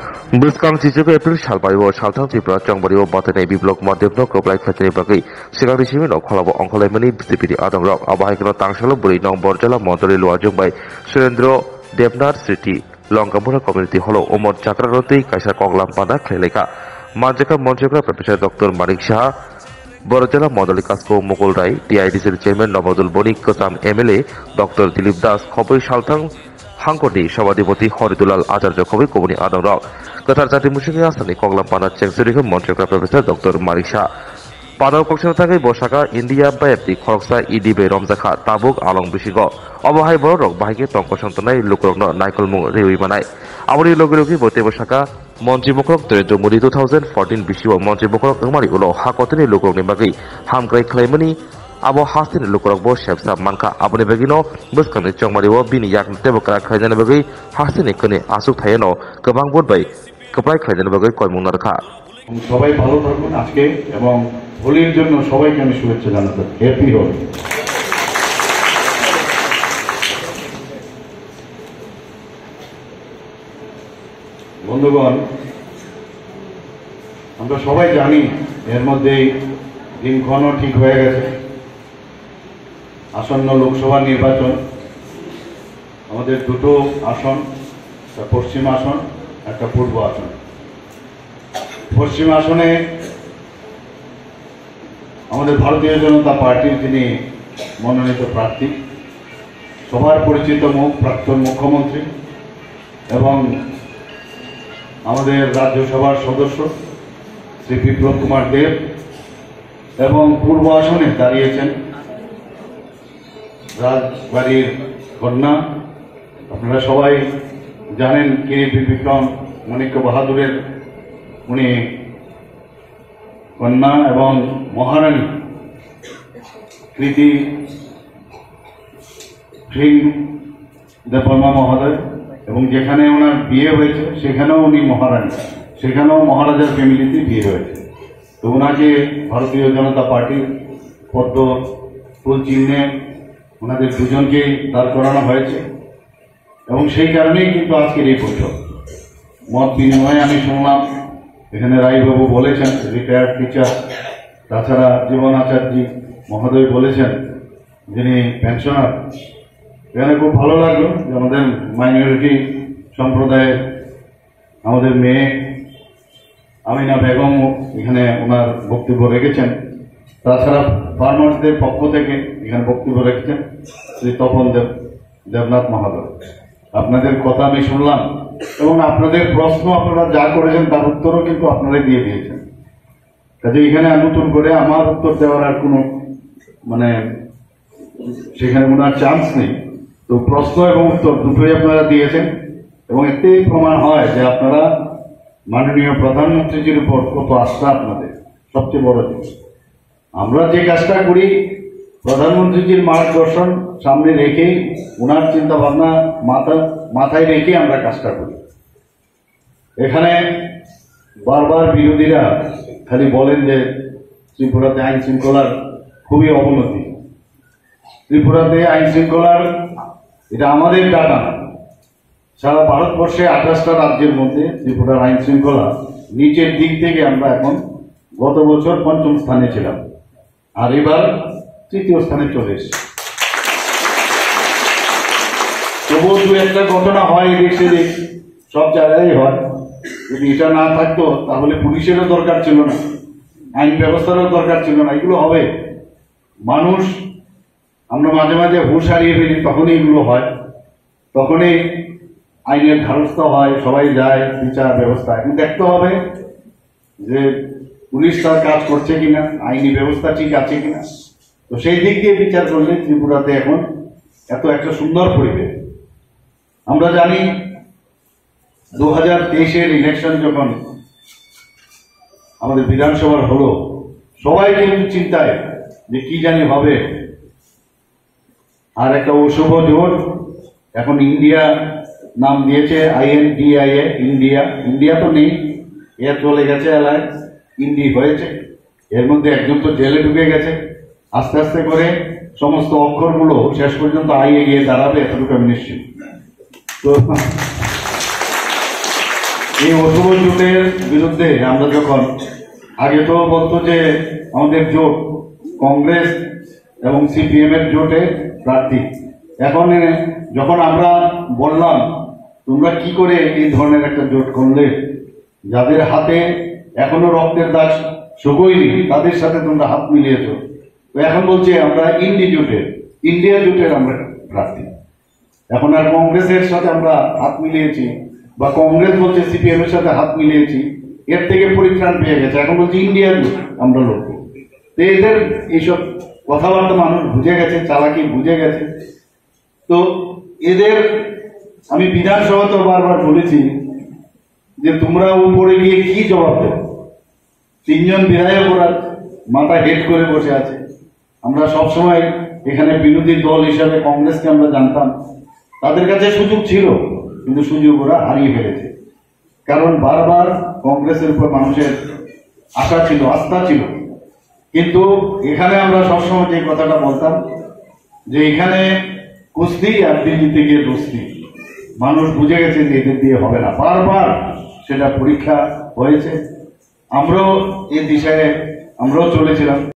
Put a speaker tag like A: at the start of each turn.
A: Buskang Chichuko April Shalbayo Shaltan Tripura Chongbario Botany Biblok Modevno Koblai Fatani Bagi Sikang Shimino Kolabo Onkolemani Bipidi Adam Rock Abahikano Tangshalo Buri Nong Borjala Montari Luajung by Surendro Devnar City Longkamura Community Holo Omor Chakraroti Kaisa Koglam Pada Kleleka Majaka Monjaka Professor Dr. Manik Shah Borjala Modali Kasko Mukul Rai TIDC Chairman Nobadul Bonik Kosam MLA Dr. Dilip Das Khoboi Shaltang Hangkodi Shabadipoti Horidulal Acharya Khoboi Kobuni Adam Rock Qatar Jati Mushiki Asani Koglam Pana Chengsuri Monjaka Professor Dr. Manik Shah Padal Kokshan Thake Bosaka India Bayapti Khoroksa Idibe Romzakha Tabuk Along Bishigo Obahai Borok Bahike Tongkoshantanai Lukrokno Naikol Mu Rewi Manai Amuri Logilogi Bote Bosaka Monji Mokrok Terejo Muri 2014 Bishiwa Monji Mokrok Umari Ulo Hakotini Lukrok Nibagi Hamkrai Claimani Abo Hastin Lukrok Bo Shepsa Manka Abune Begino Buskani Chongmariwo Bini Yak Tebokara Khajana Bagi Hastin Kone Asuk Thayeno Kabang Bodbai Kapai Khajana Bagi Koimung Narkha
B: সবাই ভালো থাকুন আজকে এবং হোলির জন্য সবাইকে আমি শুভেচ্ছা জানাতে হ্যাপি হোলি বন্ধুগণ আমরা সবাই জানি এর মধ্যে দিনক্ষণও ঠিক হয়ে গেছে আসন্ন লোকসভা নির্বাচন আমাদের দুটো আসন একটা পশ্চিম আসন একটা পূর্ব আসন পশ্চিম আসনে আমাদের ভারতীয় জনতা পার্টির যিনি মনোনীত প্রার্থী সবার পরিচিত মুখ প্রাক্তন মুখ্যমন্ত্রী এবং আমাদের রাজ্যসভার সদস্য শ্রী বিপ্লব কুমার দেব এবং পূর্ব আসনে দাঁড়িয়েছেন রাজবাড়ির কন্যা আপনারা সবাই জানেন কিরিট বিক্রম মাণিক্য বাহাদুরের উনি কন্যা এবং মহারানী কৃতি সিং দেববর্মা মহোদয় এবং যেখানে ওনার বিয়ে হয়েছে সেখানেও উনি মহারানী সেখানেও মহারাজার ফ্যামিলিতে বিয়ে হয়েছে তো ওনাকে ভারতীয় জনতা পার্টির পদ্ম ফুল চিহ্নে ওনাদের দুজনকেই দাঁড় করানো হয়েছে এবং সেই কারণেই কিন্তু আজকের এই বৈঠক মত বিনিময়ে আমি শুনলাম এখানে রায়বাবু বলেছেন রিটায়ার্ড টিচার তাছাড়া জীবন আচার্য মহোদয় বলেছেন যিনি পেনশনার এখানে খুব ভালো লাগলো যে আমাদের মাইনরিটি সম্প্রদায়ের আমাদের মেয়ে আমিনা বেগম এখানে ওনার বক্তব্য রেখেছেন তাছাড়া ফার্মার্সদের পক্ষ থেকে এখানে বক্তব্য রেখেছেন শ্রী তপন দেবনাথ মহোদয় আপনাদের কথা আমি শুনলাম এবং আপনাদের প্রশ্ন আপনারা যা করেছেন তার উত্তরও কিন্তু আপনারাই দিয়ে দিয়েছেন কাজে এখানে নতুন করে আমার উত্তর দেওয়ার আর কোনো সেখানে ওনার চান্স নেই তো প্রশ্ন এবং উত্তর দুটোই আপনারা দিয়েছেন এবং এতেই প্রমাণ হয় যে আপনারা মাননীয় প্রধানমন্ত্রীজির উপর কত আস্থা আপনাদের সবচেয়ে বড় জিনিস আমরা যে কাজটা করি প্রধানমন্ত্রীজির মার্গদর্শন সামনে রেখেই ওনার চিন্তা ভাবনা মাথায় রেখে আমরা কাজটা করি এখানে বারবার বিরোধীরা খালি বলেন যে ত্রিপুরাতে আইন শৃঙ্খলার খুবই অবনতি ত্রিপুরাতে আইন শৃঙ্খলার এটা আমাদের ডাটা না সারা ভারতবর্ষে 28টা রাজ্যের মধ্যে ত্রিপুরার আইন শৃঙ্খলা নিচের দিক থেকে আমরা এখন গত বছর 5ম স্থানে ছিলাম আর এবার 3য় স্থানে চলে এসেছি তবুও দু একটা ঘটনা হয় এদিক সেদিক সব জায়গায় হয় যদি এটা না থাকতো তাহলে পুলিশেরও দরকার ছিল না আইন ব্যবস্থারও দরকার ছিল না এগুলো হবে মানুষ আমরা মাঝে মাঝে হুঁশ হারিয়ে ফেলি তখনই এগুলো হয় তখনই আইনের ধারস্থ হয় সবাই যায় বিচার ব্যবস্থা এখন দেখতে হবে যে পুলিশ তার কাজ করছে কিনা আইনি ব্যবস্থা ঠিক আছে কিনা তো সেই দিক দিয়ে বিচার করলে ত্রিপুরাতে এখন এত একটা সুন্দর পরিবেশ আমরা জানি 2023-এর ইলেকশন যখন আমাদের বিধানসভার হলো সবাই কিন্তু চিন্তায় যে কি জানি হবে আর একটা অশুভ জোট এখন ইন্ডিয়া নাম দিয়েছে INDIA ইন্ডিয়া তো নেই এর চলে গেছে এলাকায় ইন্ডি হয়েছে এর মধ্যে একজন তো জেলে ঢুকে গেছে আস্তে আস্তে করে সমস্ত অক্ষরগুলো শেষ পর্যন্ত আইয়ে গিয়ে দাঁড়াবে এতটুকু আমি নিশ্চিত তো এই অশুভ জোটের বিরুদ্ধে আমরা যখন আগে তো বলতো যে আমাদের জোট কংগ্রেস এবং সিপিএম এর জোটে প্রার্থী, এখন যখন আমরা বললাম তোমরা কি করে এই ধরনের একটা জোট করলে, যাদের হাতে এখনো রক্তের দাগ শুকোয়নি তাদের সাথে তোমরা হাত মিলিয়েছ, তো এখন বলছে আমরা ইন্ডিয়া জোটের আমরা প্রার্থী। এখন আর কংগ্রেসের সাথে আমরা হাত মিলিয়েছি বা কংগ্রেস বলছে সিপিএম এর সাথে হাত মিলিয়েছি, এর থেকে পরিত্রাণ পেয়ে গেছে, এখন বলছে ইন্ডিয়া জোট আমরা লড়বো। তো এদের এইসব কথাবার্তা মানুষ বুঝে গেছে, চালাকি বুঝে গেছে। তো এদের আমি বিধানসভাতে বারবার বলেছি যে তোমরা উপরে গিয়ে কি জবাব দেবে। তিনজন বিধায়ক ওরা মাথা হেড করে বসে আছে। আমরা সবসময় এখানে বিরোধী দল হিসাবে কংগ্রেসকে আমরা জানতাম, তাদের কাছে সুযোগ ছিল কিন্তু সুযোগ ওরা হারিয়ে ফেলেছে। কারণ বারবার কংগ্রেসের উপর মানুষের আশা ছিল, আস্থা ছিল। কিন্তু এখানে আমরা সবসময় যে কথাটা বলতাম যে এখানে কুস্তি আর দিল্লিতে গিয়ে দোস্তি, মানুষ বুঝে গেছে যে এদের দিয়ে হবে না, বারবার সেটা পরীক্ষা হয়েছে। আমরাও এই দিশায় আমরাও চলেছিলাম।